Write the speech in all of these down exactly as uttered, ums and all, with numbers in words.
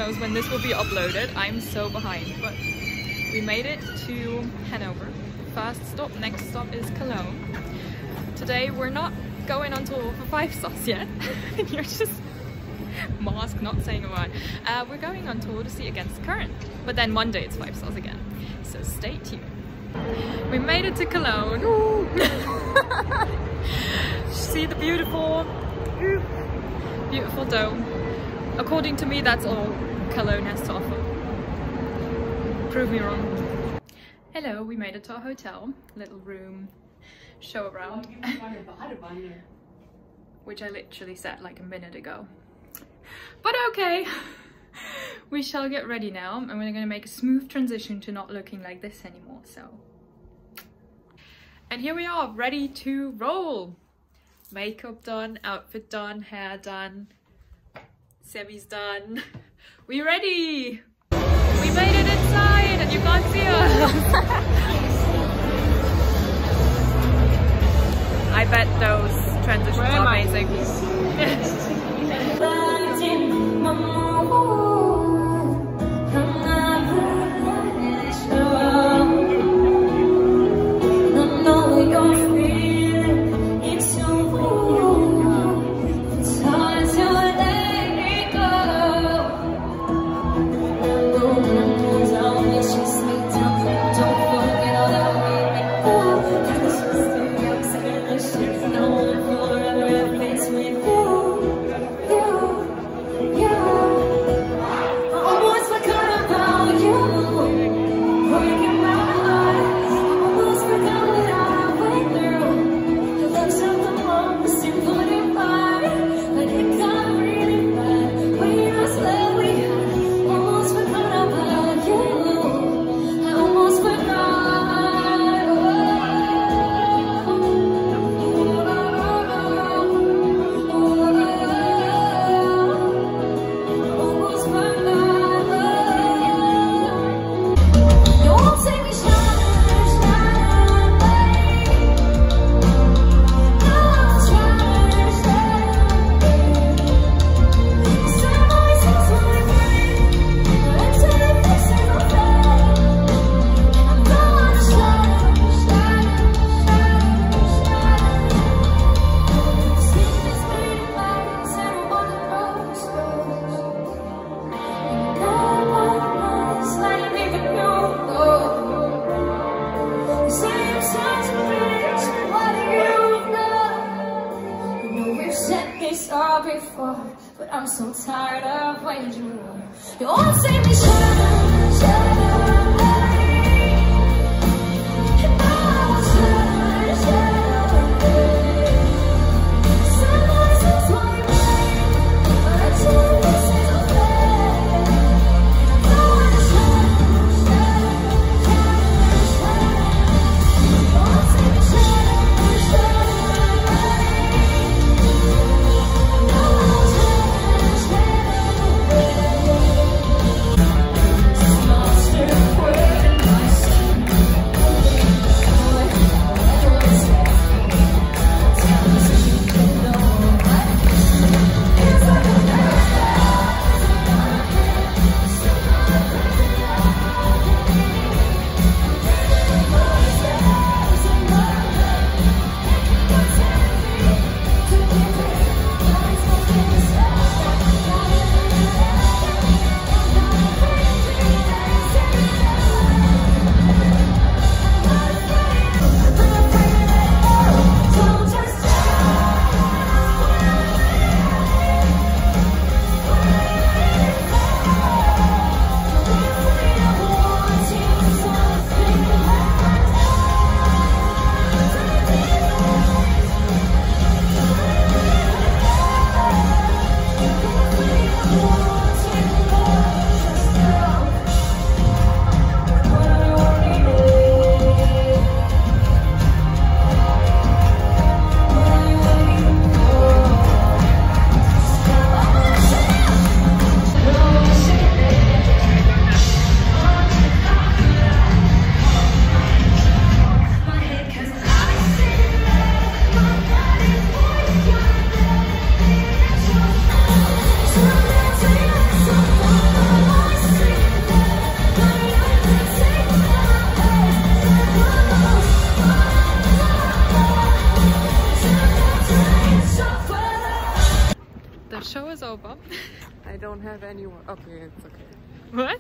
knows when this will be uploaded. I'm so behind, but we made it to Hanover. First stop, next stop is Cologne. Today we're not going on tour for five stars yet. You're just mask, not saying a word. Uh, we're going on tour to see Against the Current, but then Monday it's five stars again. So stay tuned. We made it to Cologne. See the beautiful, beautiful dome. According to me, that's all Cologne has to offer. Prove me wrong. Hello, we made it to our hotel. Little room show around. Which I literally said like a minute ago. But okay, we shall get ready now, and we're gonna make a smooth transition to not looking like this anymore, so. And here we are, ready to roll. Makeup done, outfit done, hair done, Semi's done. We ready! We made it inside and you can't see us! I bet those transitions Where are am I? amazing. Before, but I'm so tired of waiting. You won't see me shut up, shut up, and I will shut up, shut up. Someone says my name, but I told this is okay. I don't wanna shut up, shut up, shut up. You won't see me shut up, shut up. was over. I don't have anyone. Okay, it's okay. What?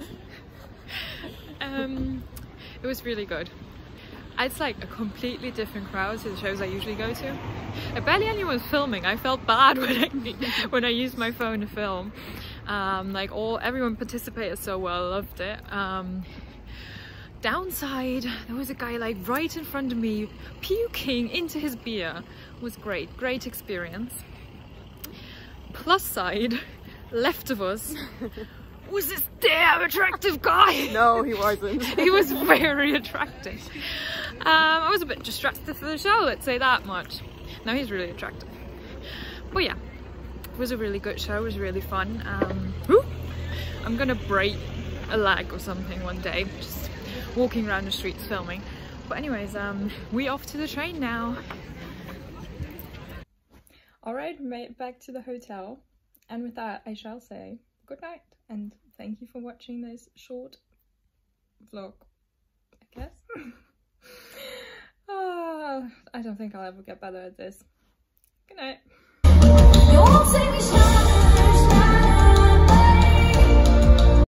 um, it was really good. It's like a completely different crowd to the shows I usually go to. Uh, barely anyone was filming. I felt bad when I when I used my phone to film. Um, like all everyone participated so well. I loved it. Um, downside, there was a guy like right in front of me puking into his beer. It was great, great experience. Plus side, left of us was this damn attractive guy. No, he wasn't. He was very attractive. Um, I was a bit distracted for the show, let's say that much. No, he's really attractive. But yeah, it was a really good show. It was really fun. Um, whew, I'm gonna break a leg or something one day, just walking around the streets filming. But anyways, um, we off to the train now. Alright, made it back to the hotel. And with that, I shall say good night. And thank you for watching this short vlog, I guess. uh, I don't think I'll ever get better at this. Good night.